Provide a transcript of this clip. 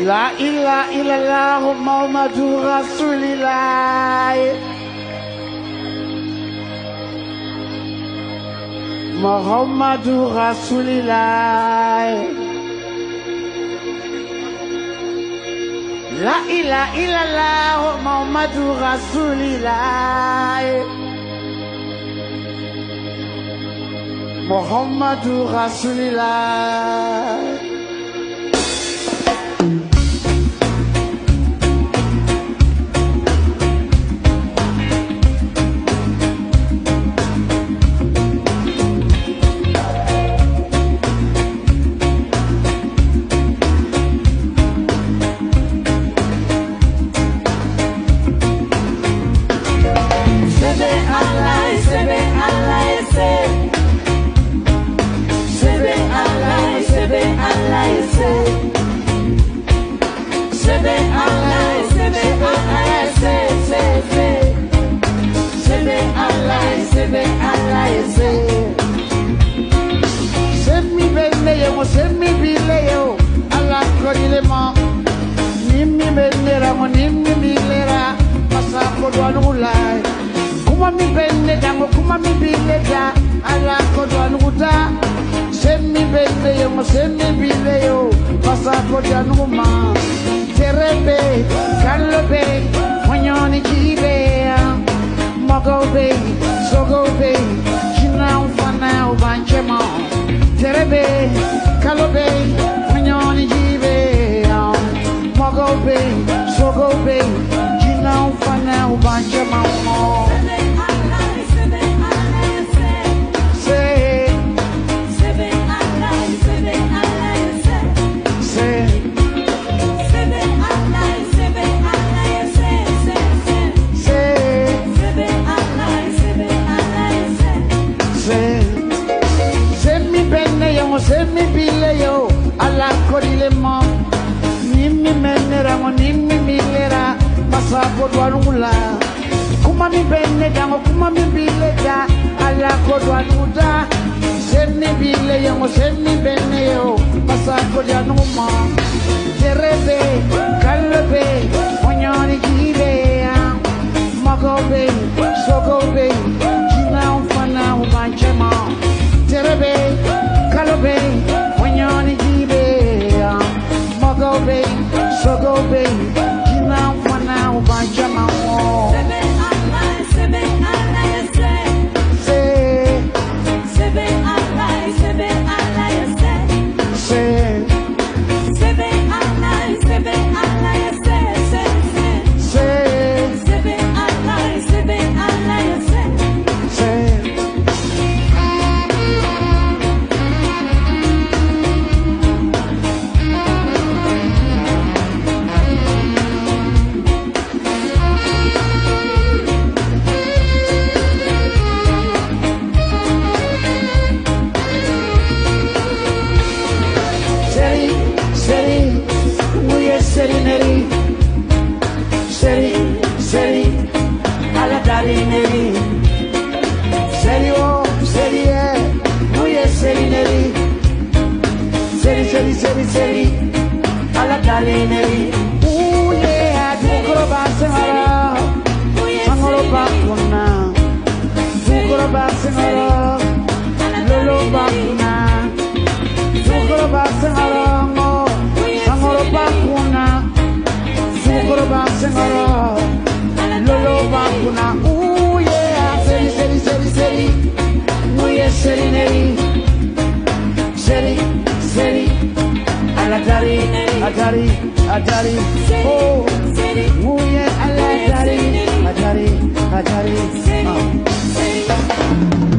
La ilaha illallah Muhammadur Rasulillah. Muhammadur Rasulillah. La ilaha illallah Muhammadur Rasulillah. Muhammadur Rasulillah. Send me bileo, Allah kodilema. Nimmi benera mo nimmi bilera, masa kodwanulai. Kuma mi benne dango, kuma mi bileja, Allah kodwanuta. Send me beneo, send me bileo, masa kodwanuma. Terebe, kalobe, monyoni jibe, mogobe, sogobe, china ufana ubanchema. Terebe, kalobe, manyoni jibe, mogobe, sogobe, jina ufana ubanje mamo. Send me bileo, Allah kodilema. Nimmi menera mo nimmi milera, masa kodwanula. Kuma mi benne dango, kuma mi bileja, Allah kodwanuta. Send me bileo, send me beneo, masa kodwanuma. Terebe, kalobe, monyoni jibe, mogobe, sogobe, jina ufana ubanchema. Terebe, kalobe, monyoni jibe, mogobe, sogobe, jina ufana ubanchema. Sebe Allah, Seri, alla dalineri. Yeah, tukro basengara, sangolo bakuna. Tukro basengara, lolo bakuna. Tukro basengara, sangolo bakuna. Tukro basengara, lolo bakuna. Yeah, seri. Seri neri. Seri. Atari, oh, yeah, Atari.